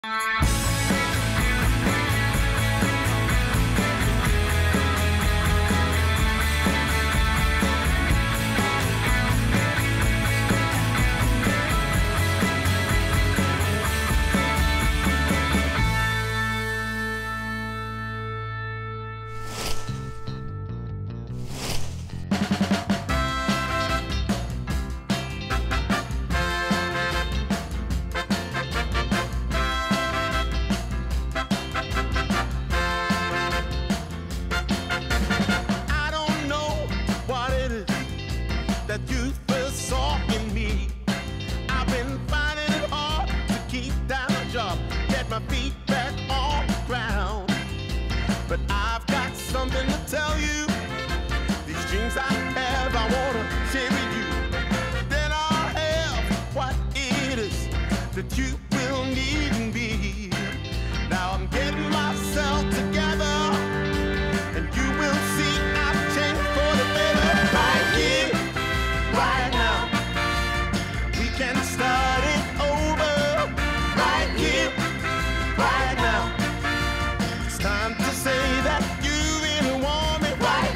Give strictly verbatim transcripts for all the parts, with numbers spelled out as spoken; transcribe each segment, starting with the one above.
That you first saw in me. I've been finding it hard to keep down a job, get my feet back on the ground. But I've got something to tell you. These dreams I have, I wanna share with you. Then I'll have what it is that you will need in me. Now I'm getting myself together, and you will see I've changed for the better. Right here, right now, we can start it over. Right here, right now, it's time to say that you really want me. Right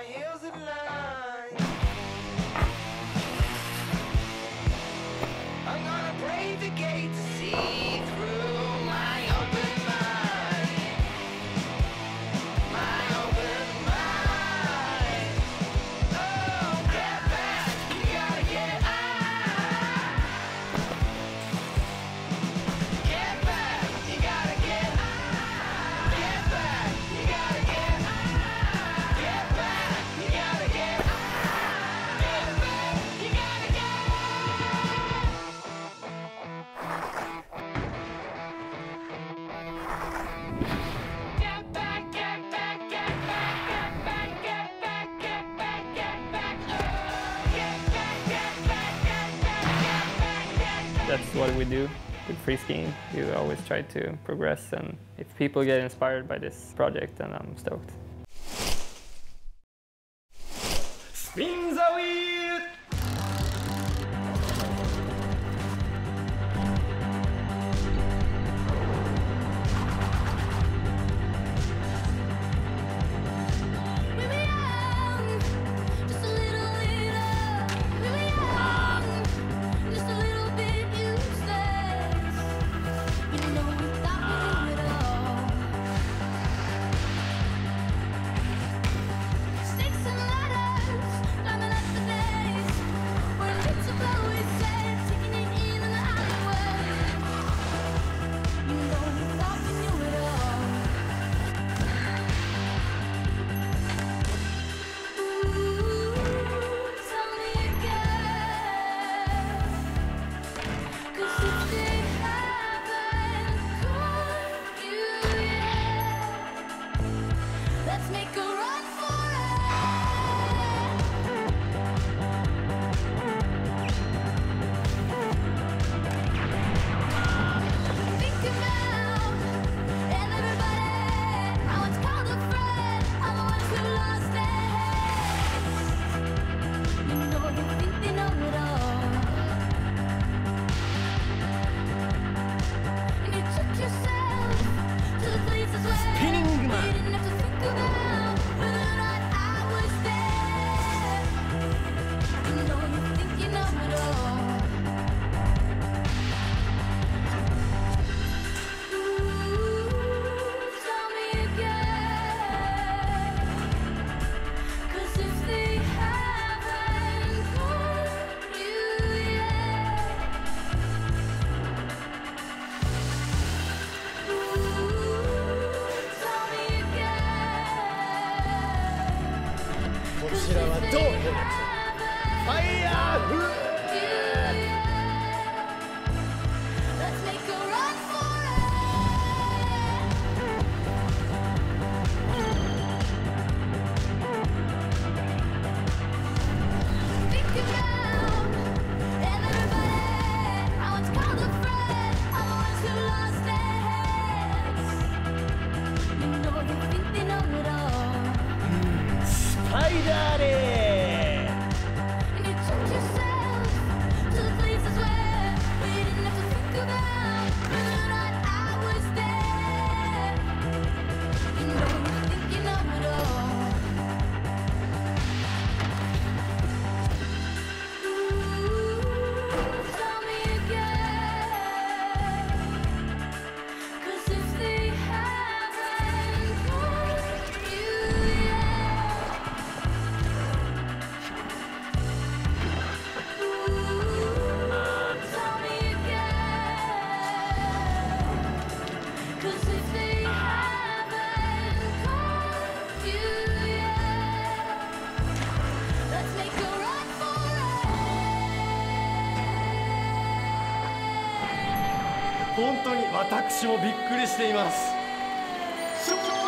my heels in line. I'm gonna break the gate to see through my open mind. My open mind. Oh, get back, you gotta get out. Get back, you gotta get out. Get back, you gotta get out. Get back, you gotta get out. Get back, you gotta get Get back, get back, get back, get back, get back, get back, get back, oh, get back, get back, get back, get back, get back. That's what we do with free skiing. We always try to progress, and if people get inspired by this project, then I'm stoked. Spin the wheel! We were young, just a little little. We were young, just a little bit useless. You know we thought we knew it all. Sticks and ladders, climbing up the days. When it's a blow, we said, taking it in on the alleyway. You know we thought we knew it all. Ooh, tell me again, 'cause if they haven't caught you yet, let's make a run for it. Think about and everybody, I once called a friend, all the ones who lost their heads. You know they think they know it all, and you took yourself to the places where Spinning you man. didn't have to think about whether or not I was there. You know you think you know it all. Ooh, tell me again, 'cause if they haven't caught you yet, ooh, tell me again. こちらはどう変ファイヤーフー Let's make a run for it. Think about and everybody, I once called a friend, all the ones who lost their heads. You know they think they know it all. スパイダーレー And you took yourself to the places where we didn't have to think about whether or not I was there. You know you think you know it all. Ooh, tell me again, 'cause if they haven't caught you yet, ooh, tell me again, 'cause if they haven't caught you yet, let's make a run for it. 本当に私もびっくりしています。